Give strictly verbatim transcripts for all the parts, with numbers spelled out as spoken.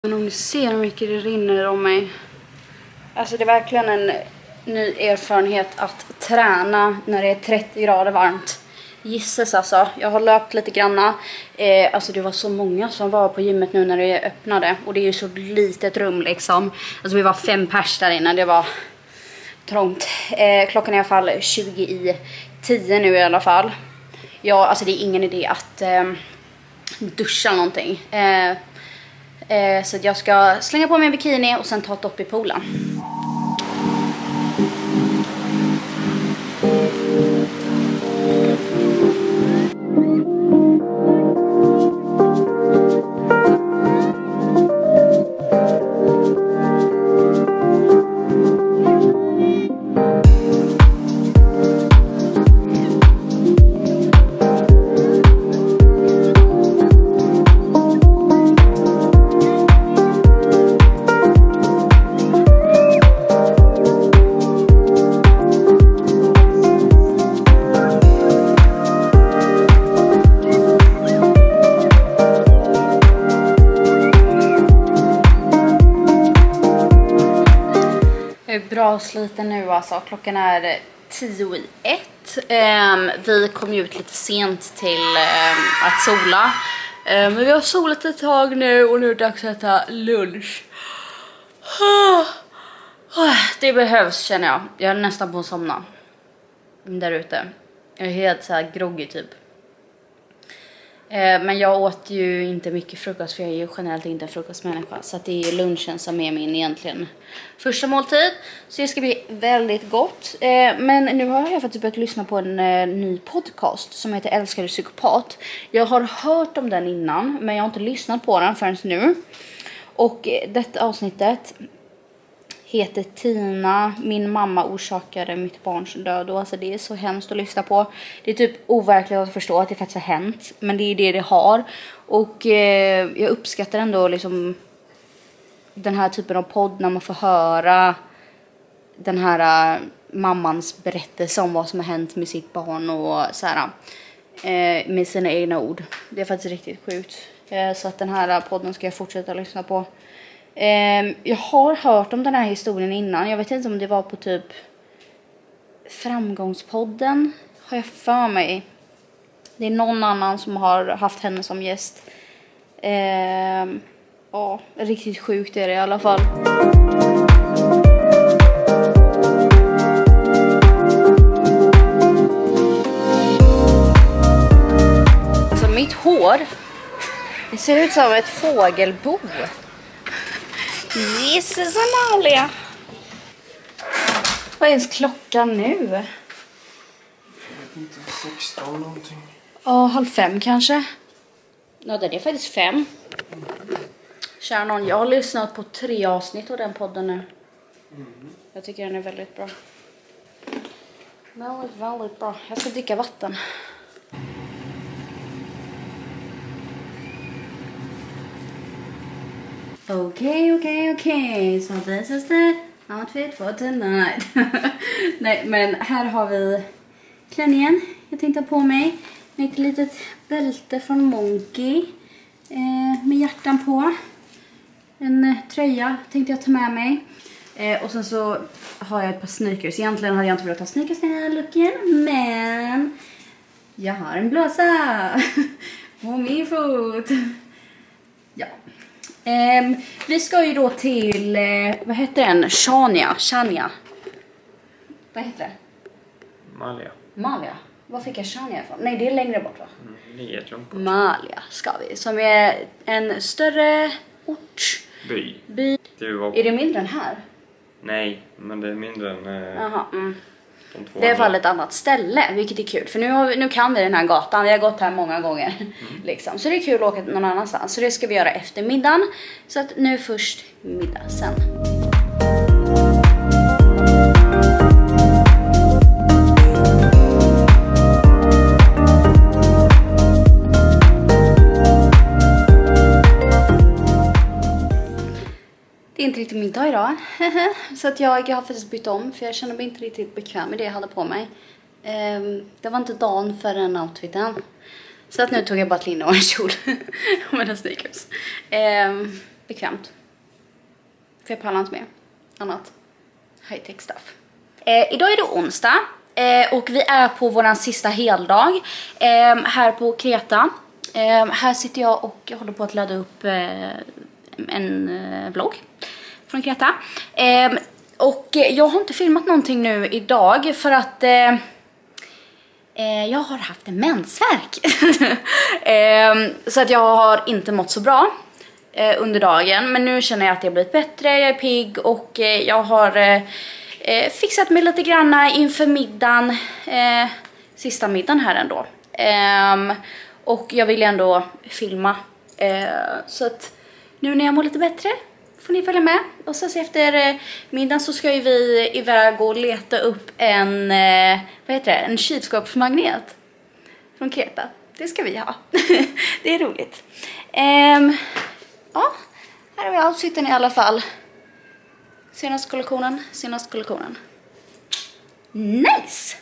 Men om ni ser hur mycket det rinner om mig. Alltså det är verkligen en ny erfarenhet att träna när det är trettio grader varmt. Gisses alltså. Jag har löpt lite granna. Eh, alltså det var så många som var på gymmet nu när det öppnade. Och det är ju så litet rum liksom. Alltså vi var fem pers där inne. Det var trångt. Eh, klockan är i alla fall tjugo i tio nu i alla fall. Ja, alltså det är ingen idé att eh, duscha någonting. Eh, eh, så jag ska slänga på mig en bikini och sen ta ett dopp i poolen. Bra sliten nu alltså. Klockan är tio i ett. Um, vi kom ut lite sent till um, att sola. Um, men vi har solat ett tag nu och nu är det dags att äta lunch. Det behövs känner jag. Jag är nästan på att somna. Där ute. Jag är helt så här groggy typ. Men jag åt ju inte mycket frukost för jag är ju generellt inte en frukostmänniska. Så att det är lunchen som är min egentligen första måltid. Så det ska bli väldigt gott. Men nu har jag faktiskt börjat lyssna på en ny podcast som heter Älskar du psykopat. Jag har hört om den innan men jag har inte lyssnat på den förrän nu. Och detta avsnittet heter Tina, min mamma orsakade mitt barns död. Och alltså det är så hemskt att lyssna på. Det är typ overkligt att förstå att det faktiskt har hänt. Men det är det det har. Och eh, jag uppskattar ändå liksom den här typen av podd när man får höra den här uh, mammans berättelse om vad som har hänt med sitt barn och så här, uh, med sina egna ord. Det är faktiskt riktigt sjukt. Uh, så att den här uh, podden ska jag fortsätta lyssna på. Um, jag har hört om den här historien innan. Jag vet inte om det var på typ Framgångspodden. Har jag för mig. Det är någon annan som har haft henne som gäst. um, Ja, riktigt sjukt är det i alla fall. Alltså mitt hår, det ser ut som ett fågelbo. Jesus Amalia. Vad är ens klockan nu? Jag vet inte, sexton någonting. Ja, halv fem kanske. Ja, det är faktiskt fem. Kära någon, jag har lyssnat på tre avsnitt av den podden nu. Mm. Jag tycker den är väldigt bra. Väldigt, väldigt bra. Jag ska dricka vatten. Okej, okej, okej. So this is the outfit for tonight. Nej, men här har vi klänningen jag tänkte på mig. Med ett litet bälte från Monkey. Eh, med hjärtan på. En eh, tröja tänkte jag ta med mig. Eh, och sen så har jag ett par sneakers. Egentligen hade jag inte velat ha sneakers i den här looken. Men jag har en blåsa. På min fot. Ja. Eh, vi ska ju då till, eh, vad heter den? Shania. Shania. Vad heter det? Malia. Malia. Var fick jag Shania ifrån? Nej, det är längre bort va? Mm, det är jättelångt bort. Malia ska vi. Som är en större ort. By. By. Det var... Är det mindre än här? Nej, men det är mindre än eh, Aha, mm. de två. Det är i alla fall ett annat ställe, vilket är kul. För nu, har vi, nu kan vi den här gatan. Vi har gått här många gånger. Mm. Liksom. Så det är kul att åka någon annanstans. Så det ska vi göra efter middagen. Så att nu först middag sen. Det är inte riktigt middag idag. Så att jag, jag har faktiskt bytt om. För jag känner mig inte riktigt bekväm med det jag hade på mig. Um, det var inte dagen för den outfiten. Så att nu tog jag bara ett linne och en kjol. Med en sneakers. Um, bekvämt. För jag pallar inte med annat high-tech stuff. Eh, idag är det onsdag. Eh, och vi är på våran sista heldag. Eh, här på Kreta. Eh, här sitter jag och håller på att ladda upp eh, en eh, vlogg från Kreta. Eh, och jag har inte filmat någonting nu idag för att eh, eh, jag har haft en mensvärk. eh, så att jag har inte mått så bra eh, under dagen. Men nu känner jag att jag har blivit bättre, jag är pigg och eh, jag har eh, fixat mig lite granna inför middagen. Eh, sista middagen här ändå. Eh, och jag vill ändå filma. Eh, så att nu när jag mår lite bättre får ni följa med. Och så efter eh, middagen så ska ju vi iväg och leta upp en, eh, vad heter det? En kylskåpsmagnet från Kreta. Det ska vi ha. Det är roligt. Eh, ja, här har vi outfiten i alla fall. Senaste kollektionen, senaste kollektionen. Nice!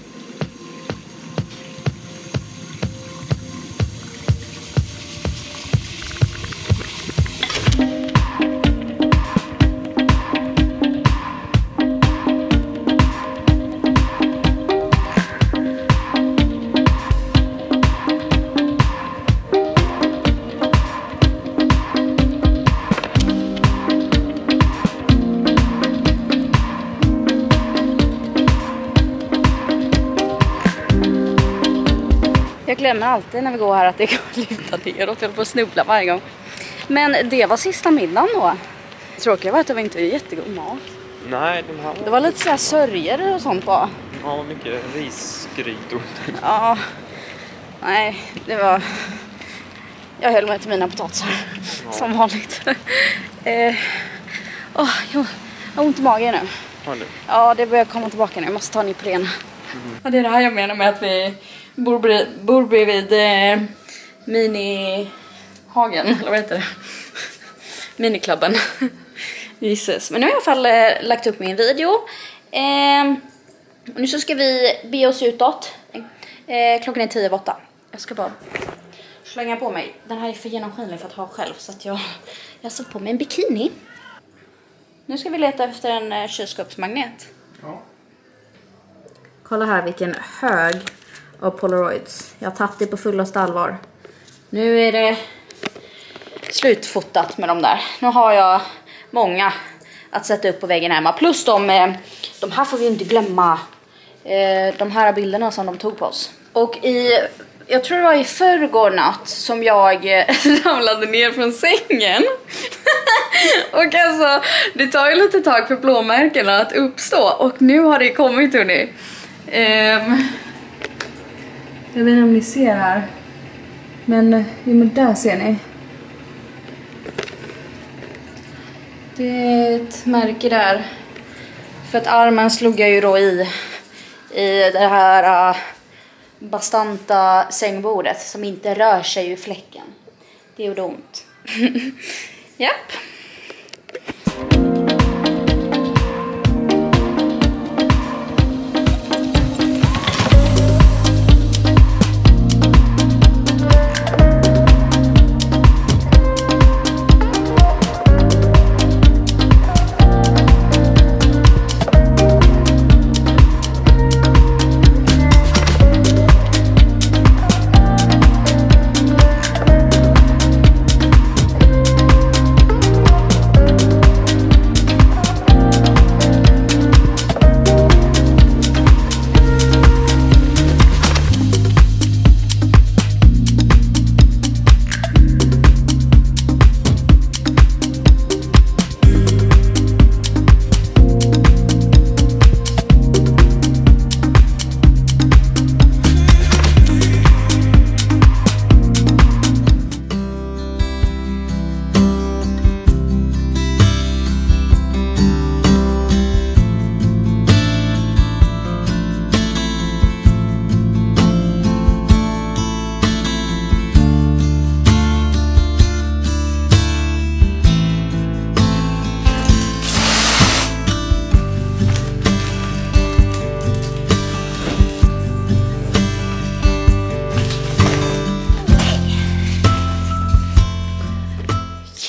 Jag glömmer alltid när vi går här att det går att lyfta neråt. Jag håller på att snubbla varje gång. Men det var sista middagen då. Tråkigt var att det var inte jättegod mat. Nej, de här... Det var lite så här sörjer och sånt på. Ja, mycket risgrytor. Ja. Nej, det var... Jag höll mig till mina potatisar. Ja. Som vanligt. eh... oh, jag har ont i magen nu. Har du? Ja, det börjar komma tillbaka nu. Jag måste ta en Ipren. Mm. Ja, det är det här jag menar med att vi... Bor, bredvid, bor bredvid eh, minihagen, eller vad heter det? Miniklubben. Jesus. Men nu har jag i alla fall eh, lagt upp min video. Eh, och nu så ska vi be oss utåt. Eh, klockan är tio över åtta. Jag ska bara slänga på mig. Den här är för genomskinlig för att ha själv. Så att jag, jag satt på mig en bikini. Nu ska vi leta efter en eh, kylskåpsmagnet. Ja. Kolla här vilken hög av Polaroids. Jag har tagit det på fullaste allvar. Nu är det slutfotat med de där. Nu har jag många att sätta upp på väggen hemma. Plus de, de här får vi inte glömma. De här bilderna som de tog på oss. Och i, jag tror det var i förrgår natt som jag ramlade ner från sängen. Och alltså, det tar ju lite tag för blåmärkena att uppstå. Och nu har det kommit, hörni. Um, Jag vet inte om ni ser här. Men, jo, men där ser ni. Det är ett märke där. För att armen slog jag ju då i. I det här uh, bastanta sängbordet. Som inte rör sig ur fläcken. Det gjorde ont. Japp.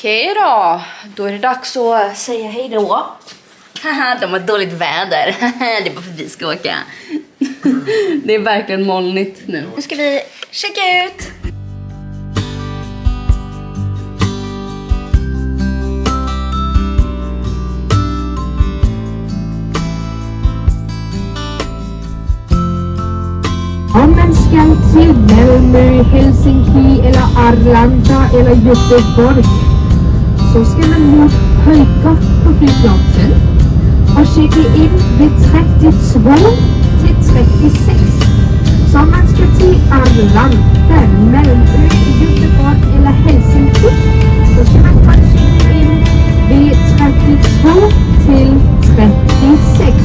Okej då, då är det dags att säga hej då. Haha, de har dåligt väder. Det är bara för att vi ska åka. Det är verkligen molnigt nu. Nu ska vi checka ut. Om man ska till Malmö, Helsinki eller Arlanda eller Göteborg så ska man nog höjka på flygplatsen och checka in vid trettiotvå till trettiosex. Så om man ska till Arlanda, Malmö, Göteborg eller Helsinki så ska man checka in vid trettiotvå till trettiosex.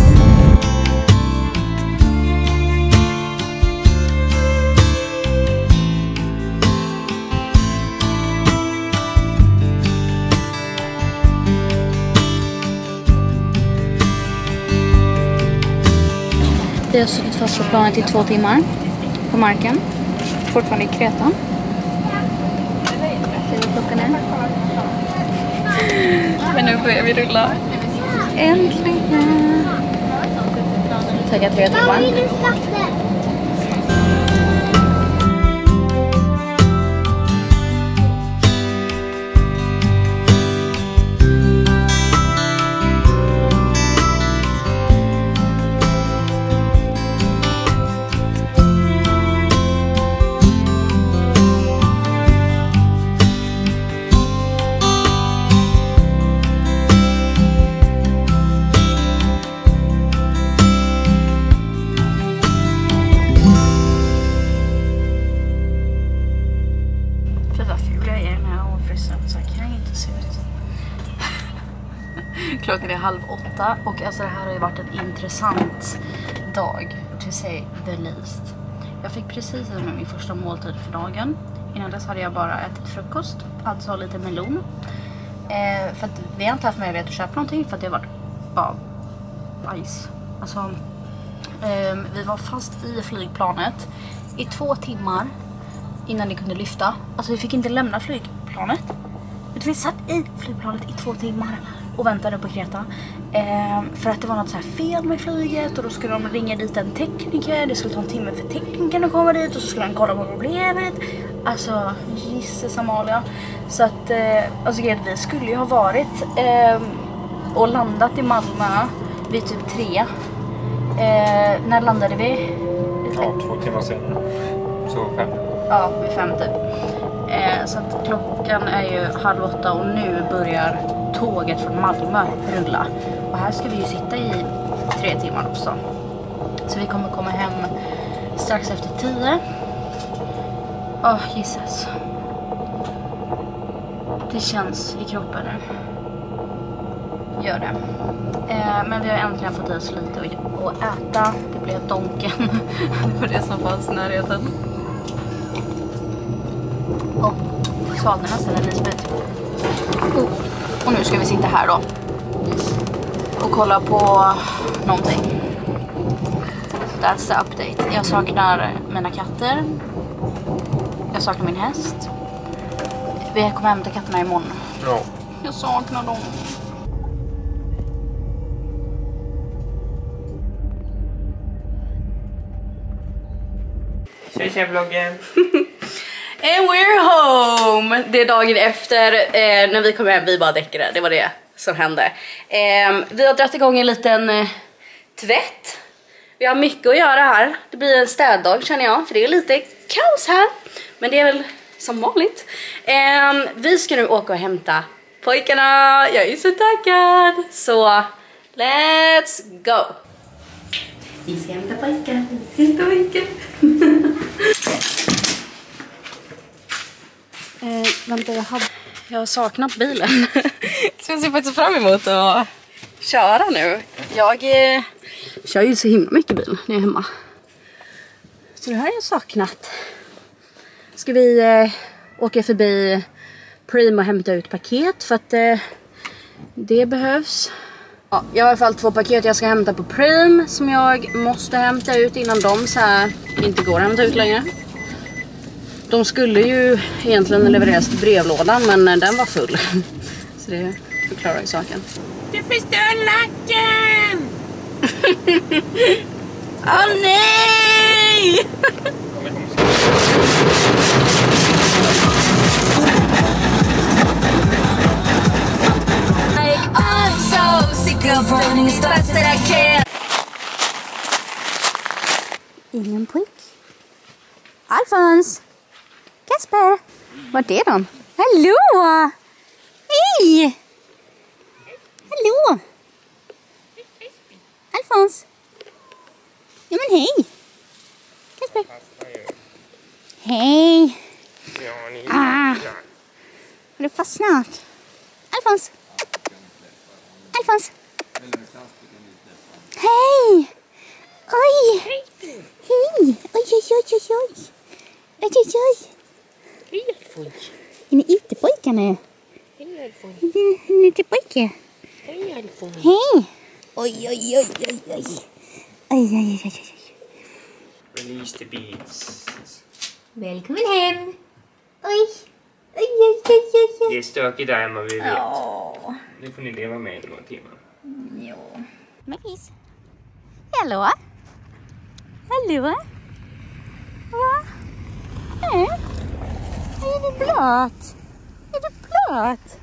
Vi har suttit fast på planet i två timmar på marken. Fortfarande i Kreta. Se vad klockan är. Men nu börjar vi rulla. Äntligen! Tagga tre timmar. Klockan är halv åtta och alltså det här har ju varit en intressant dag, to say the least. Jag fick precis med min första måltid för dagen. Innan dess hade jag bara ätit frukost, alltså lite melon. Eh, för att vi har inte haft möjlighet att köpa någonting för att det har varit bara bajs. Alltså, eh, vi var fast i flygplanet i två timmar innan det kunde lyfta. Alltså vi fick inte lämna flygplanet. Vi satt i flygplanet i två timmar och väntade på Kreta. Eh, för att det var något så här fel med flyget. Och då skulle de ringa dit en tekniker. Det skulle ta en timme för teknikern att komma dit. Och så skulle han kolla på problemet. Alltså, gisses Amalia. Så att, eh, alltså vi skulle ju ha varit eh, och landat i Malmö vid typ tre. Eh, när landade vi? Ja, två timmar senare. Så fem. Ja, vid fem typ. Eh, så att klockan är ju halv åtta och nu börjar tåget från Malmö rulla. Och här ska vi ju sitta i tre timmar också. Så vi kommer komma hem strax efter tio. Åh, oh, Jesus. Det känns i kroppen nu. Gör det. Eh, men vi har äntligen fått i oss lite att äta. Det blev donken på det som fanns i närheten. Och svalde nästan en isbit. Oh. Och nu ska vi sitta här då och kolla på någonting. That's the update. Jag saknar mina katter. Jag saknar min häst. Vi kommer hämta katterna imorgon. Ja. Jag saknar dem. Tjej, tjej vloggen. And we're home! Det är dagen efter eh, när vi kom hem, vi bara däckade. Det var det som hände. Eh, vi har dragit igång en liten eh, tvätt. Vi har mycket att göra här. Det blir en städdag känner jag, för det är lite kaos här. Men det är väl som vanligt. Eh, vi ska nu åka och hämta pojkarna. Jag är så taggad. Så let's go! Vi ska hämta pojkar. Vi ska hämta pojkar. Eh, vänta, jag, hade... jag har saknat bilen. Så jag ser faktiskt fram emot att köra nu. Jag eh, kör ju så himla mycket bil när jag är hemma. Så det här har jag saknat. Ska vi eh, åka förbi Preem och hämta ut paket för att eh, det behövs. Ja, jag har i alla fall två paket jag ska hämta på Preem som jag måste hämta ut innan de så här inte går att hämta ut längre. De skulle ju egentligen levereras till brevlådan, men den var full. Så det förklarar ju saken. Du förstör lacken! Åh oh, nej! I'm so sick of running as fast as I can. Ingen pojk. Alfons! Kasper! Vart är de? Hallå! Hej! Hallå! Alfons! Ja men hej! Kasper! Hej! Ah. Har du fastnat? Alfons! Alfons! Hej! Oj! Hej! Oj, oj, oj, oj, oj! Oj, oj, oj! Hej Alfons! Är ni ute pojkar nu? Hej Alfons! Är ni ute pojkar? Hej Alfons! Hej! Oj, oj, oj, oj, oj! Oj, oj, oj, oj, oj! Release the beats. Välkommen hem! Oj! Oj, oj, oj, oj, oj! Det är stökigt där hemma, vi vet. Ja. Nu får ni leva med i några timmar. Jo. Maris. Hallå? Hallå? Va? Nej. Är du blöt? Är du blöt?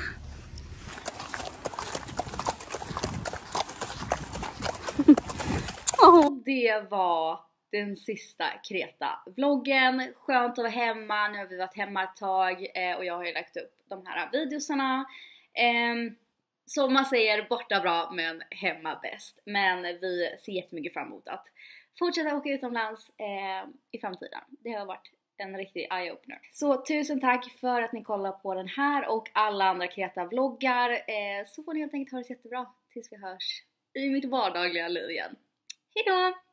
Och det var den sista Kreta-vloggen. Skönt att vara hemma. Nu har vi varit hemma ett tag eh, och jag har ju lagt upp de här videosarna. Eh, som man säger, borta bra men hemma bäst. Men vi ser jättemycket fram emot att fortsätta åka utomlands eh, i framtiden. Det har varit en riktig eye-opener. Så tusen tack för att ni kollar på den här och alla andra Kreta-vloggar. Eh, så får ni helt enkelt ha det jättebra tills vi hörs i mitt vardagliga liv igen. Hejdå!